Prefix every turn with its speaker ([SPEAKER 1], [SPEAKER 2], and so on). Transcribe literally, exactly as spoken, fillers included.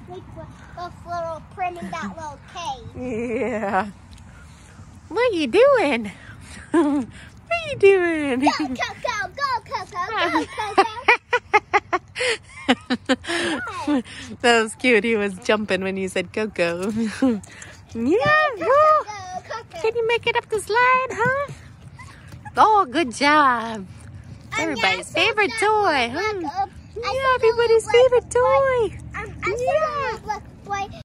[SPEAKER 1] Like the little print in that little cave.
[SPEAKER 2] Yeah. What are you doing? What are you doing?
[SPEAKER 1] Go, go, go, go, go, go, go, go.
[SPEAKER 2] That was cute. He was jumping when you said go go. Yeah,
[SPEAKER 1] Go,
[SPEAKER 2] go.
[SPEAKER 1] go, go, go.
[SPEAKER 2] Can you make it up the slide, huh? Oh, good job. Everybody's favorite toy, huh? Yeah, everybody's favorite toy.
[SPEAKER 1] I'm, I'm yeah.